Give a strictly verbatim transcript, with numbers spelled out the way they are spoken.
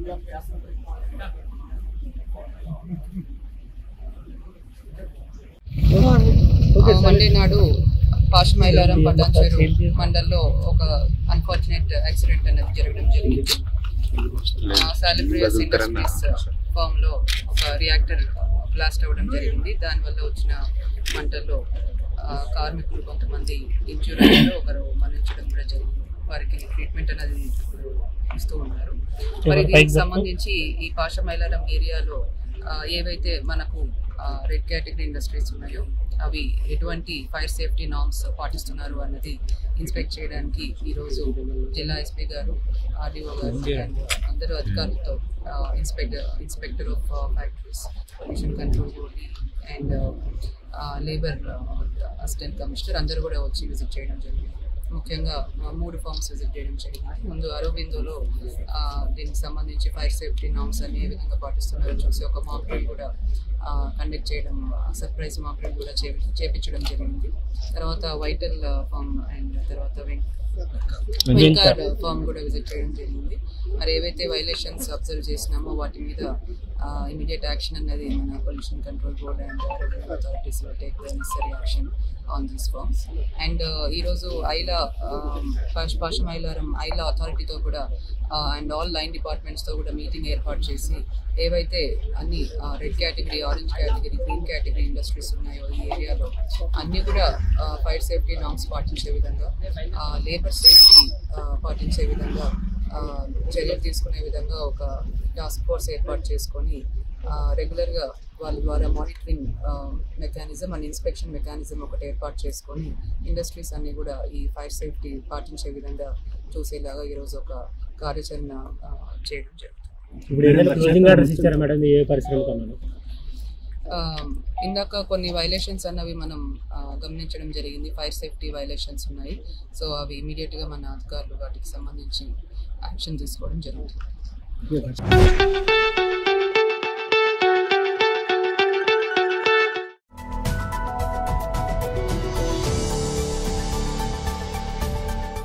Monday నాడు పాషమైలారం పటాన్చెరు మండల్లో ఒక అన్ఫార్చునేట్ యాక్సిడెంట్ అనేది జరగడం జరిగింది. సాలిబ్రియస్ ఇండస్ట్రీస్ ఫామ్ లో ఒక రియాక్టర్ బ్లాస్ట్ అవ్వడం జరిగింది. దానివల్ల వచ్చిన మంటల్లో కార్మికులు కొంతమంది ఇంజ్యూర్ అయ్యారు, ఒకరు మరణించడం కూడా జరిగింది. వారికి ట్రీట్మెంట్ అనేది ఇప్పుడు ఇస్తూ ఉన్నారు. మరి దీనికి సంబంధించి ఈ పాషమైలారం ఏరియాలో ఏవైతే మనకు రెడ్ కేటగిరీ ఇండస్ట్రీస్ ఉన్నాయో అవి ఎటువంటి ఫైర్ సేఫ్టీ నార్మ్స్ పాటిస్తున్నారు అన్నది ఇన్స్పెక్ట్ చేయడానికి ఈరోజు జిల్లా ఎస్పీ గారు, ఆర్డీఓ గారు అండ్ అందరూ అధికారులతో inspector inspector of factories, pollution control board and labour assistant commissioner అందరూ కూడా వచ్చి విజిట్ చేయడం జరిగింది. ముఖ్యంగా మూడు ఫార్మ్స్ విజిట్ చేయడం జరిగింది. ముందు అరవిందోలో దీనికి సంబంధించి ఫైర్ సేఫ్టీ నార్మ్స్ అన్ని ఏ విధంగా పాటిస్తున్నారో చూసి ఒక మాక్ డ్రిల్ కూడా కండక్ట్ చేయడం, సర్ప్రైజ్ మాక్ డ్రిల్ కూడా చేపించడం జరిగింది. తర్వాత వైటల్ ఫార్మ్ అండ్ తర్వాత వెంకార్ ఫార్మ్ కూడా విజిట్ చేయడం జరిగింది. మరి ఏవైతే వైలేషన్స్ అబ్జర్వ్ చేసినామో వాటి మీద ఇమీడియట్ యాక్షన్ అన్నది మన pollution control board and authorities will take the necessary action on these farms. And ఈరోజు ఐలా పాషమైలారం ఐలా అథారిటీతో కూడా అండ్ ఆల్ లైన్ డిపార్ట్మెంట్స్తో కూడా మీటింగ్ ఏర్పాటు చేసి ఏవైతే అన్ని red category, orange category, green category industries ఉన్నాయో ఈ ఏరియాలో అన్నీ కూడా ఫైర్ సేఫ్టీ నార్మ్స్ పాటించే విధంగా, లేబర్ సేఫ్టీ పాటించే విధంగా చర్యలు తీసుకునే విధంగా ఒక టాస్క్ ఫోర్స్ ఏర్పాటు చేసుకొని రెగ్యులర్గా వాళ్ళ ద్వారా monitoring mechanism and inspection mechanism ఒకటి ఏర్పాటు చేసుకొని ఇండస్ట్రీస్ అన్నీ కూడా ఈ ఫైర్ సేఫ్టీ పాటించే విధంగా చూసేలాగా ఈరోజు ఒక కార్యాచరణ చేయడం జరుగుతుంది. ఇందాక కొన్ని వైలేషన్స్ అన్నవి మనం గమనించడం జరిగింది. ఫైర్ సేఫ్టీ వైలేషన్స్ ఉన్నాయి. సో అవి ఇమీడియట్గా మన అధికారులు వాటికి సంబంధించి యాక్షన్ తీసుకోవడం జరుగుతుంది.